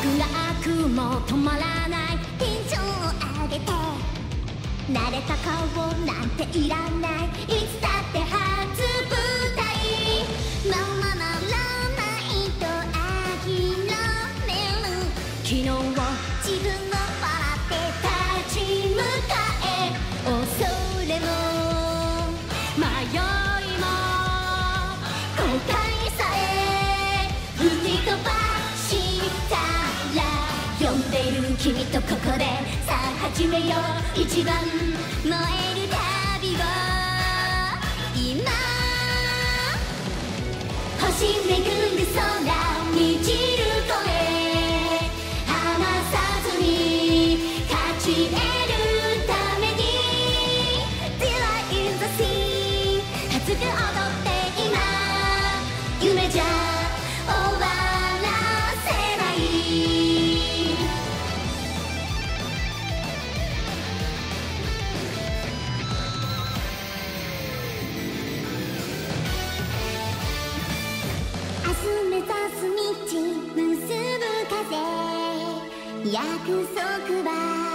ワクも止まらないテンションを上げて慣れた顔なんていらないいつだって初舞台ままならないと諦める昨日を自分を笑って立ち向かえ恐れも迷いも後悔さえ吹き飛ばしたら呼んでいる君とここでさあ始めよう一番燃える旅を今星めぐる空満ちる声離さずに勝ち得るために Delight in the sea 熱く踊って今夢じゃ終わらせない明日目指す道結ぶ風約束は